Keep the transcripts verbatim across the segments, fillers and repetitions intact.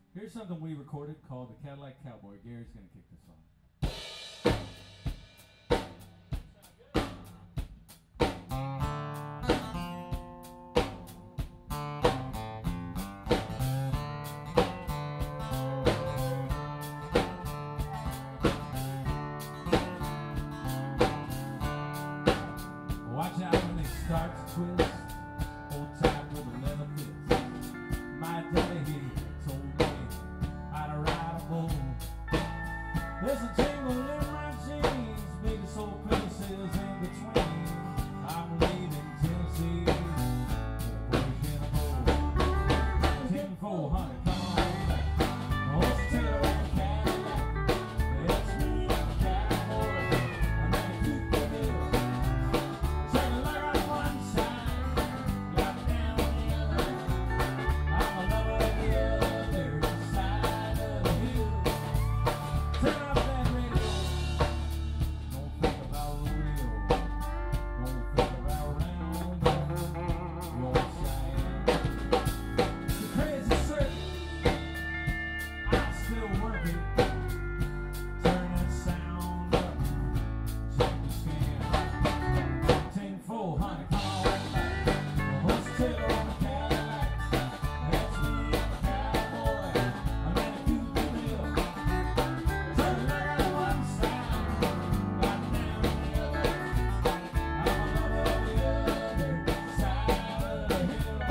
Here's something we recorded called the Cadillac Cowboy. Gary's going to kick this on. Watch out when they start to twist. Hold tight with the leather fits. My daddy he told me how to ride a bull. There's a tingle in my jeans, biggest old places in between. I'm leaving Tennessee, in a bowl. ten four hundred, come on back. Horse and tail on the Cadillac. It's me, I'm a cowboy. I'm gonna keep the bill. Turn the light on one side, drop it down on the other. I'm a lover of the other side of the hill. Turn up that radio. Don't think about rodeo. Don't think about round. Your side. The crazy certain. I'm still working. Turn that sound up. Check the scan. ten four hundred, come on back. Horse and tail on the Cadillac. That's me, I'm a cowboy. I'm gonna do the deal. Turn the light on one side, right down on the other. I'm a lover of the other side of the hill.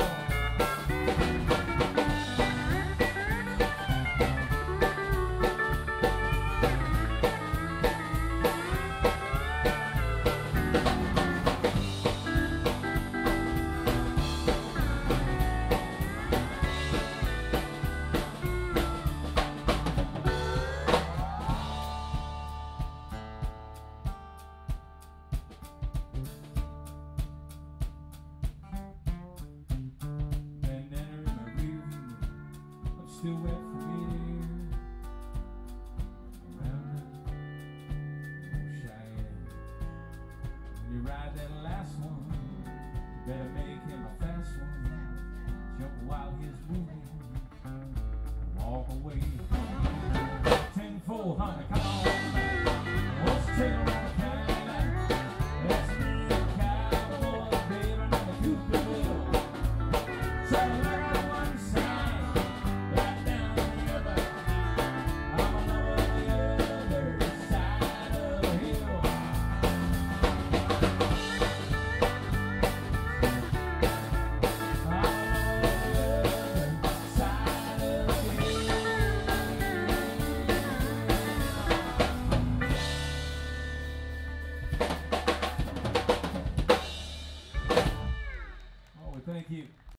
And then in my rear view, I'm still wet from here. Around that old Cheyenne. When you ride that last one, you better make him a fast one. Jump while he's moving, walk away. ten four hundred, come on back. Horse and tail on the Cadillac. That's me, a cowboy, baby, I'm gonna keep the bill. Turn the light on one side, right down on the other. I'm a lover of the other side of the hill. I'm a lover of the other side of the hill. Oh, well, thank you.